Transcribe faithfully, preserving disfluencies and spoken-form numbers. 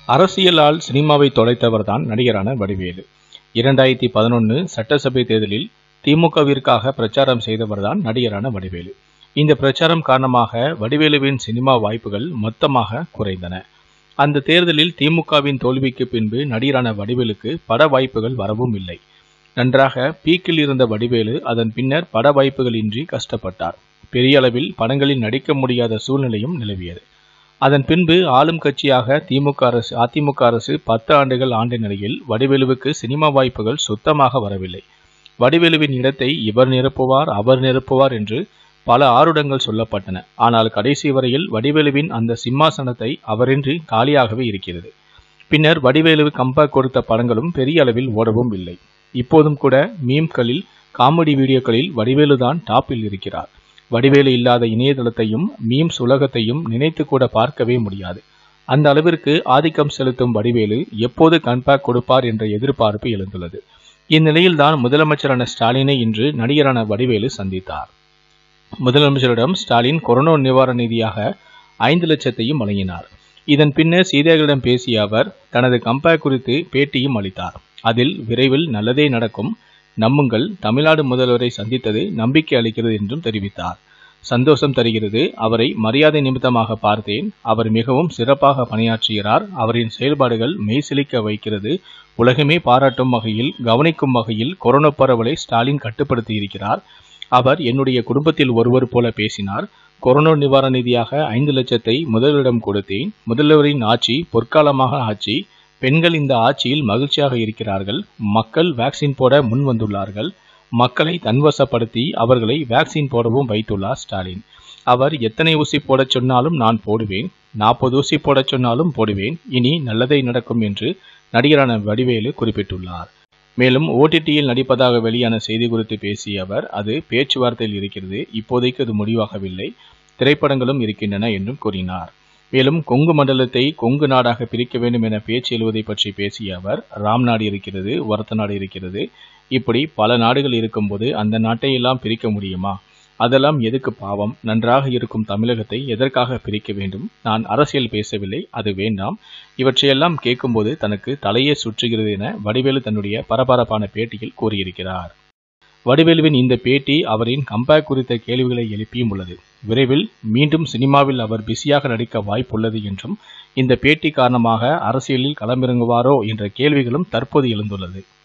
அரசியலால் சினிமாவை தொலைத்தவர்தான் நடிகரான வடிவேலு. இரண்டாயிரத்தி பதினொன்று சட்டசபை தேர்தலில் திமுகவிற்காக பிரச்சாரம் செய்தவர்தான் நடிகரான வடிவேலு. இந்த பிரச்சாரம் காரணமாக வடிவேலுவின் சினிமா வாய்ப்புகள் மொத்தமாக குறைந்தன. அந்த தேர்தலில் திமுகவின் தோல்விக்கு பின்பு நடிகரான வடிவேலுக்கு பட வாய்ப்புகள் வரவும் இல்லை. நன்றாக பீக்கில் இருந்த வடிவேலு அதன் பின்னர் பட வாய்ப்புகள் இன்றி கஷ்டப்பட்டார். பெரிய அளவில் படங்களில் நடிக்க முடியாத சூழ்நிலையும் நிலவியது. அதன் பின்பு ஆளும் கட்சியாக திமுக அரசு அதிமுக அரசு பத்து ஆண்டுகள் ஆண்ட நிலையில் வடிவேலுவுக்கு சினிமா வாய்ப்புகள் சுத்தமாக வரவில்லை. வடிவேலுவின் இடத்தை இவர் நிரப்புவார் அவர் நிரப்புவார் என்று பல ஆருடங்கள் சொல்லப்பட்டன. ஆனால் கடைசி வரையில் வடிவேலுவின் அந்த சிம்மாசனத்தை அவரின்றி காலியாகவே இருக்கிறது. பின்னர் வடிவேலு கம்பேக் கொடுத்த படங்களும் பெரிய அளவில் ஓடவும் இல்லை. இப்போதும் கூட மீம்களில் காமெடி வீடியோக்களில் வடிவேலுதான் டாப்பில் இருக்கிறார். வடிவேலு இல்லாத இணையதளத்தையும் மீம்ஸ் உலகத்தையும் நினைத்து கூட பார்க்கவே முடியாது. அந்த அளவிற்கு ஆதிக்கம் செலுத்தும் வடிவேலு எப்போது கம்பேக் கொடுப்பார் என்ற எதிர்பார்ப்பு எழுந்துள்ளது. இந்நிலையில்தான் முதலமைச்சரான ஸ்டாலினை இன்று நடிகரான வடிவேலு சந்தித்தார். முதலமைச்சரிடம் ஸ்டாலின் கொரோனா நிவாரண நிதியாக ஐந்து லட்சத்தையும் வழங்கினார். இதன் பின்னர் செய்தியாளர்களிடம் பேசிய அவர் தனது கம்பேக் குறித்து பேட்டியும் அளித்தார். அதில் விரைவில் நல்லதே நடக்கும், நம்புங்கள், தமிழ்நாடு முதல்வரை சந்தித்தது நம்பிக்கை அளிக்கிறது என்றும் தெரிவித்தார். சந்தோஷம் தருகிறது, அவரை மரியாதை நிமித்தமாக பார்த்தேன், அவர் மிகவும் சிறப்பாக பணியாற்றுகிறார், அவரின் செயல்பாடுகள் மெய்சிலிக்க வைக்கிறது, உலகமே பாராட்டும் வகையில் கவனிக்கும் வகையில் கொரோனா பரவலை ஸ்டாலின் கட்டுப்படுத்தி இருக்கிறார். அவர் என்னுடைய குடும்பத்தில் ஒருவர் போல பேசினார். கொரோனா நிவாரண நிதியாக ஐந்து லட்சத்தை முதல்வரிடம் கொடுத்தேன். முதல்வரின் ஆட்சி பொற்காலமாக ஆட்சி, பெண்கள் இந்த ஆட்சியில் மகிழ்ச்சியாக இருக்கிறார்கள், மக்கள் வேக்சின் போட முன் வந்துள்ளார்கள், மக்களை தன்வசப்படுத்தி அவர்களை வேக்சின் போடவும் வைத்துள்ளார் ஸ்டாலின். அவர் எத்தனை ஊசி போடச் சொன்னாலும் நான் போடுவேன், நாற்பது ஊசி போடச் சொன்னாலும் போடுவேன், இனி நல்லதை நடக்கும் என்று நடிகரான வடிவேலு குறிப்பிட்டுள்ளார். மேலும் ஓடிடியில் நடிப்பதாக வெளியான செய்தி குறித்து பேசிய அவர் அது பேச்சுவார்த்தையில் இருக்கிறது, இப்போதைக்கு அது முடிவாகவில்லை, திரைப்படங்களும் இருக்கின்றன என்றும் கூறினார். மேலும் கொங்கு மண்டலத்தை கொங்கு நாடாக பிரிக்க வேண்டும் என பேச்சு எழுவதை பற்றி பேசிய அவர் ராம் நாடு இருக்கிறது, ஒரத்த நாடு இருக்கிறது, இப்படி பல நாடுகள் இருக்கும்போது அந்த நாட்டை எல்லாம் பிரிக்க முடியுமா? அதெல்லாம் எதுக்கு பாவம்? நன்றாக இருக்கும் தமிழகத்தை எதற்காக பிரிக்க வேண்டும்? நான் அரசியல் பேசவில்லை, அது வேண்டாம். இவற்றையெல்லாம் கேட்கும்போது தனக்கு தலையே சுற்றுகிறது என வடிவேலு தன்னுடைய பரபரப்பான பேட்டியில் கூறியிருக்கிறார். வடிவேலுவின் இந்த பேட்டி அவரின் கம்பேக் குறித்த கேள்விகளை எழுப்பியும் உள்ளது. விரைவில் மீண்டும் சினிமாவில் அவர் பிஸியாக நடிக்க வாய்ப்புள்ளது என்றும் இந்த பேட்டி காரணமாக அரசியலில் களமிறங்குவாரோ என்ற கேள்விகளும் தற்போது எழுந்துள்ளது.